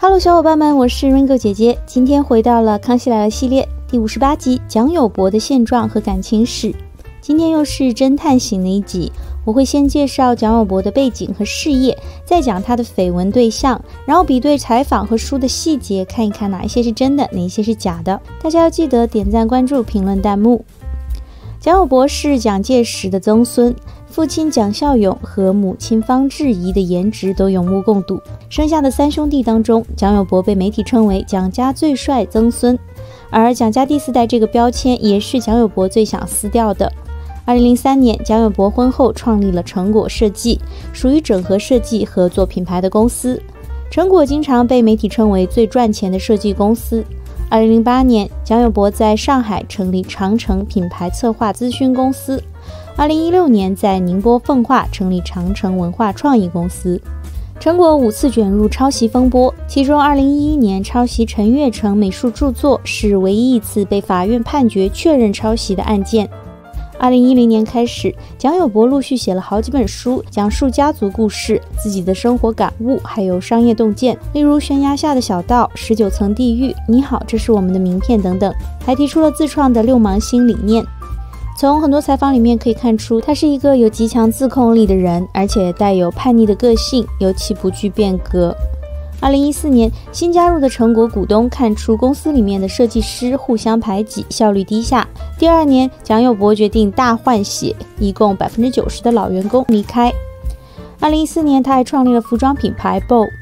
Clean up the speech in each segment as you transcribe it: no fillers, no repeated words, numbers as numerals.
Hello， 小伙伴们，我是 Ringo 姐姐，今天回到了《康熙来了》系列第58集蒋友柏的现状和感情史。今天又是侦探型的一集，我会先介绍蒋友柏的背景和事业，再讲他的绯闻对象，然后比对采访和书的细节，看一看哪一些是真的，哪一些是假的。大家要记得点赞、关注、评论、弹幕。蒋友柏是蒋介石的曾孙，父亲蒋孝勇和母亲方志怡的颜值都有目共睹。生下的三兄弟当中，蒋友柏被媒体称为蒋家最帅曾孙，而蒋家第四代这个标签也是蒋友柏最想撕掉的。2003年，蒋友柏婚后创立了成果设计，属于整合设计和做品牌的公司。成果经常被媒体称为最赚钱的设计公司。2008年，蒋友柏在上海成立长城品牌策划咨询公司。2016年，在宁波奉化成立长城文化创意公司。成果5次卷入抄袭风波，其中2011年抄袭陈悦成美术著作是唯一一次被法院判决确认抄袭的案件。2010年开始，蒋友柏陆续写了好几本书，讲述家族故事、自己的生活感悟，还有商业洞见，例如《悬崖下的小道》、19层地狱、你好，这是我们的名片等等，还提出了自创的六芒星理念。从很多采访里面可以看出，他是一个有极强自控力的人，而且带有叛逆的个性，尤其不惧变革。2014年，新加入的成果股东看出公司里面的设计师互相排挤，效率低下。第二年，蒋友柏决定大换血，一共90%的老员工离开。2014年，他还创立了服装品牌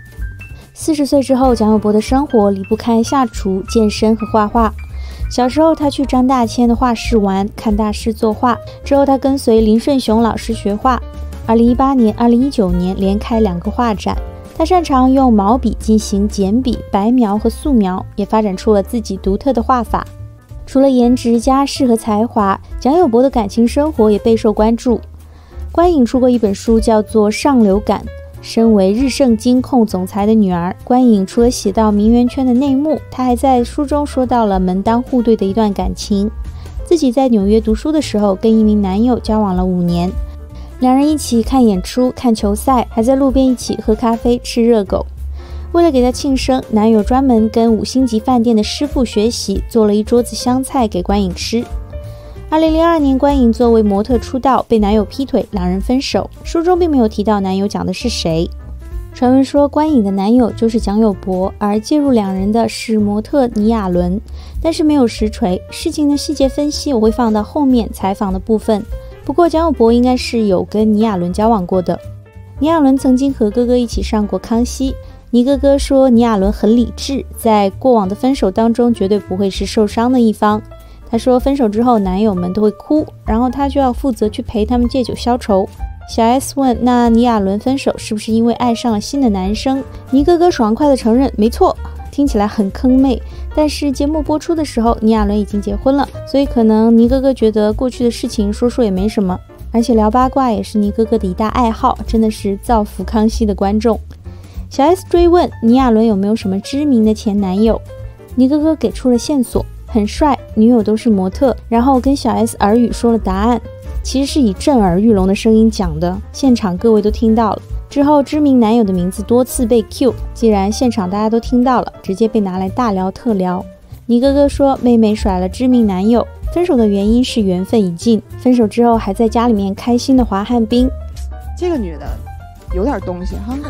BO。40岁之后，蒋友柏的生活离不开下厨、健身和画画。小时候，他去张大千的画室玩，看大师作画。之后，他跟随林顺雄老师学画。2018年、2019年连开2个画展。他擅长用毛笔进行简笔、白描和素描，也发展出了自己独特的画法。除了颜值、家世和才华，蒋友柏的感情生活也备受关注。关颖出过一本书，叫做《上流感》。身为日盛金控总裁的女儿，关颖除了写到名媛圈的内幕，她还在书中说到了门当户对的一段感情。自己在纽约读书的时候，跟一名男友交往了5年。两人一起看演出、看球赛，还在路边一起喝咖啡、吃热狗。为了给她庆生，男友专门跟5星级饭店的师傅学习，做了一桌子香菜给关颖吃。2002年，关颖作为模特出道，被男友劈腿，两人分手。书中并没有提到男友讲的是谁。传闻说关颖的男友就是蒋友柏，而介入两人的是模特倪亚伦，但是没有实锤。事情的细节分析我会放到后面采访的部分。不过蒋友柏应该是有跟倪亚伦交往过的。倪亚伦曾经和哥哥一起上过康熙，倪哥哥说倪亚伦很理智，在过往的分手当中绝对不会是受伤的一方。他说分手之后男友们都会哭，然后他就要负责去陪他们借酒消愁。小 S 问那倪亚伦分手是不是因为爱上了新的男生，倪哥哥爽快地承认没错。听起来很坑妹，但是节目播出的时候倪亚伦已经结婚了，所以可能倪哥哥觉得过去的事情说说也没什么，而且聊八卦也是倪哥哥的一大爱好，真的是造福康熙的观众。小 S 追问倪亚伦有没有什么知名的前男友，倪哥哥给出了线索，很帅，女友都是模特，然后跟小 S 耳语说了答案，其实是以震耳欲聋的声音讲的，现场各位都听到了。之后知名男友的名字多次被 Q， 既然现场大家都听到了，直接被拿来大聊特聊。倪哥哥说妹妹甩了知名男友，分手的原因是缘分已尽，分手之后还在家里面开心的滑旱冰。 这个女的有点东西哈。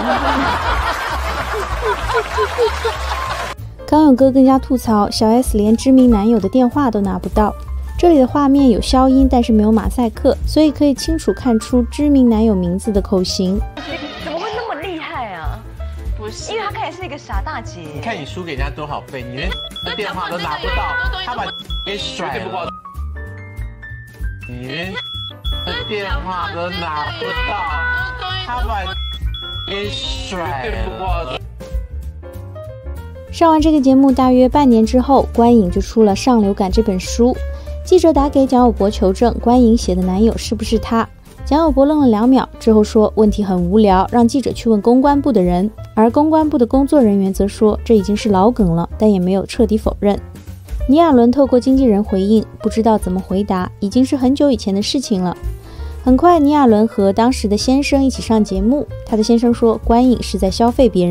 刚勇哥更加吐槽小 S 连知名男友的电话都拿不到。这里的画面有消音，但是没有马赛克，所以可以清楚看出知名男友名字的口型。 怎么会那么厉害啊？不是，因为他看起来是一个傻大姐。 你看你输给人家多少倍，你连电话都拿不到，他把给甩了。你连电话都拿不到，他把给甩了。 上完这个节目大约半年之后，关颖就出了《上流感》这本书。记者打给蒋友柏求证关颖写的男友是不是他，蒋友柏愣了2秒之后说问题很无聊，让记者去问公关部的人，而公关部的工作人员则说这已经是老梗了，但也没有彻底否认。倪亚伦透过经纪人回应，不知道怎么回答，已经是很久以前的事情了。很快，倪亚伦和当时的先生一起上节目，他的先生说关颖是在消费别人，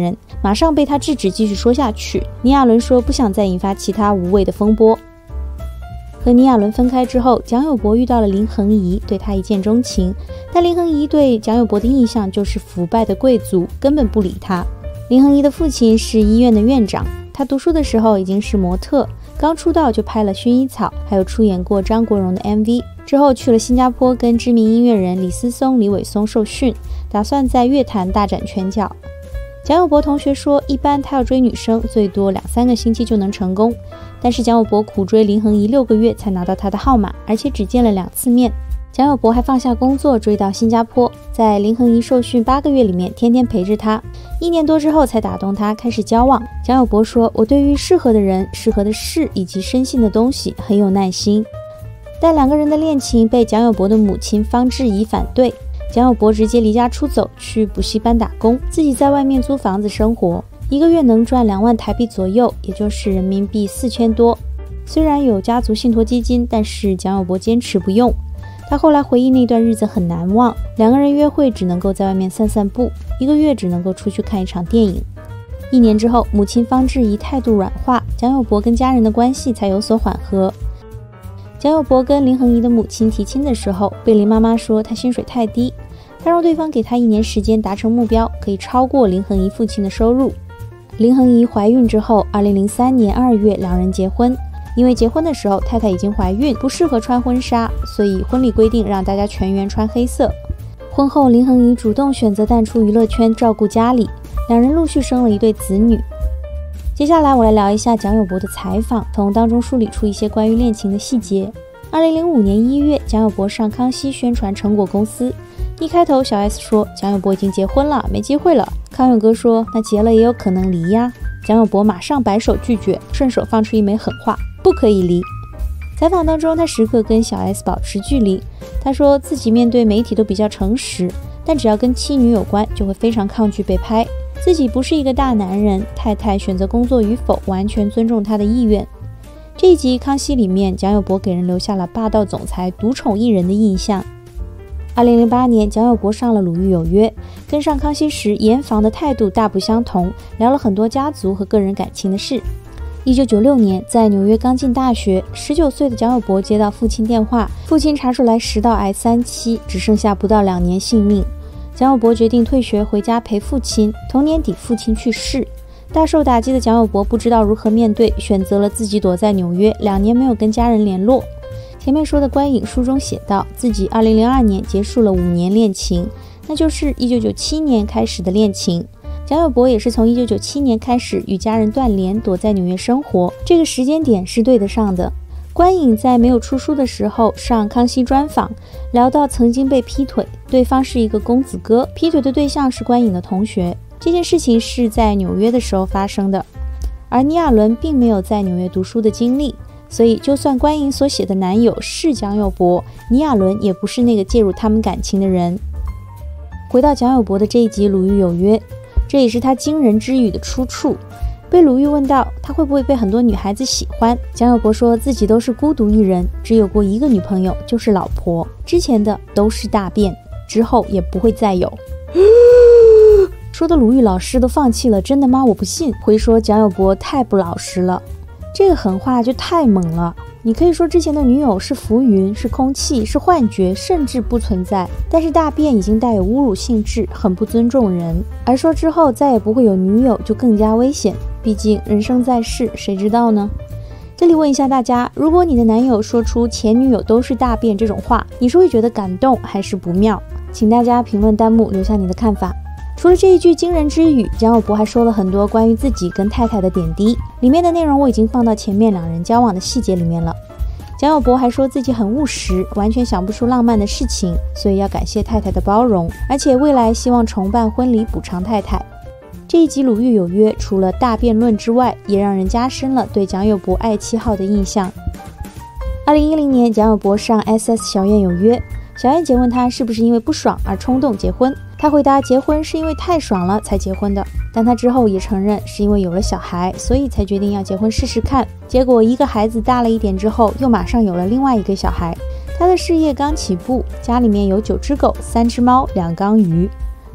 马上被他制止继续说下去。倪亚伦说不想再引发其他无谓的风波。和倪亚伦分开之后，蒋友柏遇到了林恒怡，对他一见钟情，但林恒怡对蒋友柏的印象就是腐败的贵族，根本不理他。林恒怡的父亲是医院的院长，他读书的时候已经是模特，刚出道就拍了《薰衣草》，还有出演过张国荣的 MV， 之后去了新加坡跟知名音乐人李思松、李伟松受训，打算在乐坛大展拳脚。蒋友柏同学说，一般他要追女生最多2-3个星期就能成功，但是蒋友柏苦追林恒怡6个月才拿到他的号码，而且只见了2次面。蒋友柏还放下工作追到新加坡，在林恒怡受训8个月里面天天陪着他，1年多之后才打动他开始交往。蒋友柏说，我对于适合的人、适合的事以及深信的东西很有耐心。但2个人的恋情被蒋友柏的母亲方智怡反对，蒋友柏直接离家出走去补习班打工，自己在外面租房子生活，1个月能赚2万台币左右，也就是人民币4000多。虽然有家族信托基金，但是蒋友柏坚持不用。他后来回忆那段日子很难忘，2个人约会只能够在外面散散步，1个月只能够出去看一场电影。1年之后，母亲方智怡态度软化，蒋友柏跟家人的关系才有所缓和。蒋友柏跟林恒怡的母亲提亲的时候，被林妈妈说他薪水太低，他让对方给他1年时间达成目标，可以超过林恒怡父亲的收入。林恒怡怀孕之后，2003年2月2人结婚。因为结婚的时候太太已经怀孕，不适合穿婚纱，所以婚礼规定让大家全员穿黑色。婚后林恒怡主动选择淡出娱乐圈，照顾家里，2人陆续生了1对子女。接下来我来聊一下蒋友柏的采访，从当中梳理出一些关于恋情的细节。2005年1月，蒋友柏上康熙宣传成果公司，一开头小 S 说蒋友柏已经结婚了，没机会了。康永哥说那结了也有可能离呀。蒋友柏马上摆手拒绝，顺手放出一枚狠话，不可以离。采访当中，他时刻跟小 S 保持距离。他说自己面对媒体都比较诚实，但只要跟妻女有关，就会非常抗拒被拍。自己不是一个大男人，太太选择工作与否，完全尊重他的意愿。这一集《康熙》里面，蒋友柏给人留下了霸道总裁、独宠艺人的印象。2008年，蒋友柏上了《鲁豫有约》，跟上康熙时严防的态度大不相同，聊了很多家族和个人感情的事。1996年，在纽约刚进大学，19岁的蒋友柏接到父亲电话，父亲查出来食道癌3期，只剩下不到2年性命。蒋友柏决定退学回家陪父亲。同年底，父亲去世，大受打击的蒋友柏不知道如何面对，选择了自己躲在纽约，2年没有跟家人联络。前面说的观影书中写道，自己2002年结束了5年恋情，那就是1997年开始的恋情。蒋友柏也是从1997年开始与家人断联，躲在纽约生活，这个时间点是对得上的。观影在没有出书的时候上康熙专访，聊到曾经被劈腿，对方是一个公子哥，劈腿的对象是观影的同学。这件事情是在纽约的时候发生的，而倪亚伦并没有在纽约读书的经历，所以就算观影所写的男友是蒋友柏，倪亚伦也不是那个介入他们感情的人。回到蒋友柏的这一集《鲁豫有约》，这也是他惊人之语的出处。被鲁豫问到他会不会被很多女孩子喜欢，蒋友柏说自己都是孤独一人，只有过1个女朋友，就是老婆，之前的都是大便，之后也不会再有。说的鲁豫老师都放弃了，真的吗？我不信。回说蒋友柏太不老实了，这个狠话就太猛了。你可以说之前的女友是浮云，是空气，是幻觉，甚至不存在，但是大便已经带有侮辱性质，很不尊重人。而说之后再也不会有女友就更加危险，毕竟人生在世，谁知道呢？这里问一下大家，如果你的男友说出前女友都是大便这种话，你是会觉得感动还是不妙？请大家评论弹幕留下你的看法。除了这一句惊人之语，蒋友柏还说了很多关于自己跟太太的点滴，里面的内容我已经放到前面2人交往的细节里面了。蒋友柏还说自己很务实，完全想不出浪漫的事情，所以要感谢太太的包容，而且未来希望重办婚礼补偿太太。这一集《鲁豫有约》除了大辩论之外，也让人加深了对蒋友柏爱妻号的印象。2010年，蒋友柏上 SS 小燕有约，小燕姐问他是不是因为不爽而冲动结婚，他回答结婚是因为太爽了才结婚的，但他之后也承认是因为有了小孩，所以才决定要结婚试试看。结果1个孩子大了一点之后，又马上有了另外1个小孩。他的事业刚起步，家里面有9只狗、3只猫、2缸鱼。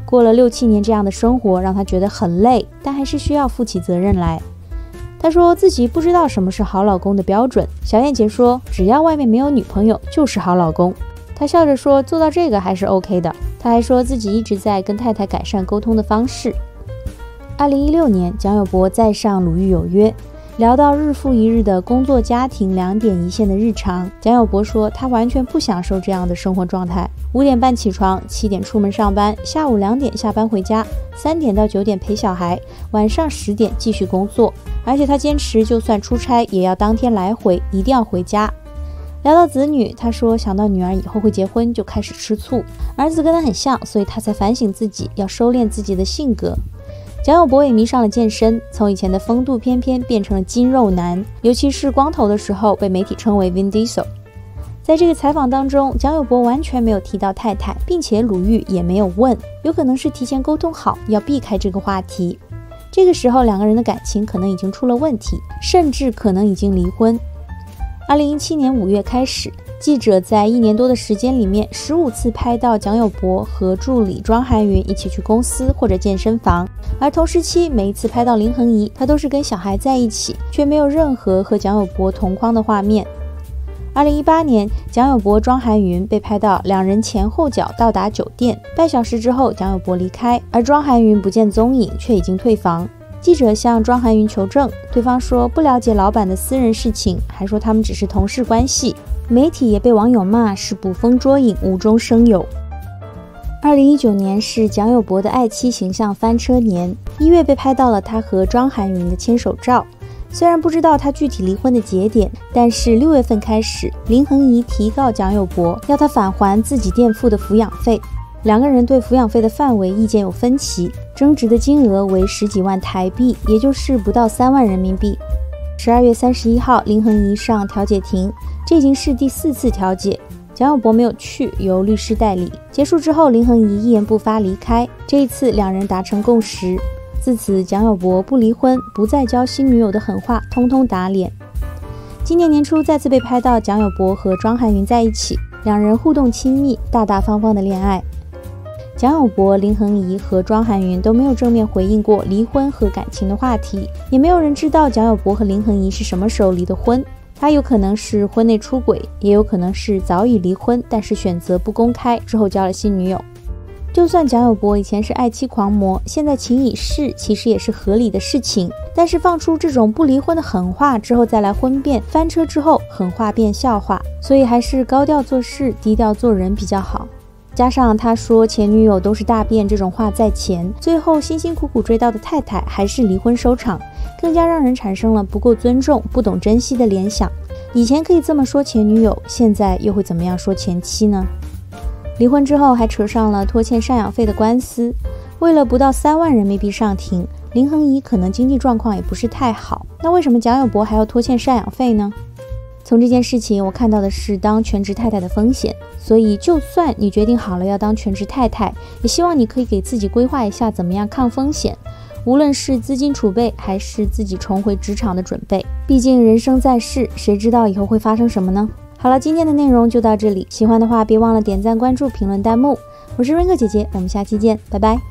过了6、7年这样的生活让她觉得很累，但还是需要负起责任来。她说自己不知道什么是好老公的标准。小燕姐说，只要外面没有女朋友就是好老公。她笑着说，做到这个还是 OK 的。她还说自己一直在跟太太改善沟通的方式。2016年，蒋友柏再上鲁豫有约，聊到日复一日的工作家庭2点一线的日常。蒋友柏说，他完全不享受这样的生活状态，5点半起床，7点出门上班，下午2点下班回家，3点到9点陪小孩，晚上10点继续工作。而且他坚持就算出差也要当天来回，一定要回家。聊到子女，他说想到女儿以后会结婚就开始吃醋，儿子跟他很像，所以他才反省自己要收敛自己的性格。蒋友柏也迷上了健身，从以前的风度翩翩变成了筋肉男，尤其是光头的时候被媒体称为 Vin Diesel。 在这个采访当中，蒋友柏完全没有提到太太，并且鲁豫也没有问，有可能是提前沟通好要避开这个话题。这个时候2个人的感情可能已经出了问题，甚至可能已经离婚。2017年5月开始，记者在1年多的时间里面15次拍到蒋友柏和助理庄涵云一起去公司或者健身房，而同时期每一次拍到林恒怡，她都是跟小孩在一起，却没有任何和蒋友柏同框的画面。2018年，蒋友柏、庄涵云被拍到2人前后脚到达酒店，半小时之后蒋友柏离开，而庄涵云不见踪影，却已经退房。记者向庄涵云求证，对方说不了解老板的私人事情，还说他们只是同事关系。媒体也被网友骂是捕风捉影，无中生有。2019年是蒋友柏的爱妻形象翻车年，1月被拍到了他和庄涵云的牵手照。虽然不知道他具体离婚的节点，但是6月份开始，林恒怡提告蒋友柏，要他返还自己垫付的抚养费。2个人对抚养费的范围意见有分歧，争执的金额为10几万台币，也就是不到3万人民币。12月31号，林恒怡上调解庭，这已经是第4次调解，蒋友柏没有去，由律师代理。结束之后，林恒怡一言不发离开。这一次2人达成共识，自此蒋友柏不离婚，不再教新女友的狠话，通通打脸。今年年初再次被拍到蒋友柏和庄涵云在一起，2人互动亲密，大大方方的恋爱。蒋友柏、林恒怡和庄涵云都没有正面回应过离婚和感情的话题，也没有人知道蒋友柏和林恒怡是什么时候离的婚。他有可能是婚内出轨，也有可能是早已离婚，但是选择不公开，之后交了新女友。就算蒋友柏以前是爱妻狂魔，现在情已逝，其实也是合理的事情。但是放出这种不离婚的狠话之后再来婚变，翻车之后狠话变笑话，所以还是高调做事，低调做人比较好。加上他说前女友都是大便这种话在前，最后辛辛苦苦追到的太太还是离婚收场，更加让人产生了不够尊重、不懂珍惜的联想。以前可以这么说前女友，现在又会怎么样说前妻呢？离婚之后还扯上了拖欠赡养费的官司，为了不到3万人民币上庭，林恒怡可能经济状况也不是太好，那为什么蒋友柏还要拖欠赡养费呢？从这件事情我看到的是当全职太太的风险，所以就算你决定好了要当全职太太，也希望你可以给自己规划一下怎么样抗风险，无论是资金储备还是自己重回职场的准备，毕竟人生在世，谁知道以后会发生什么呢？好了，今天的内容就到这里，喜欢的话别忘了点赞、关注、评论、弹幕。我是Raingo姐姐，我们下期见，拜拜。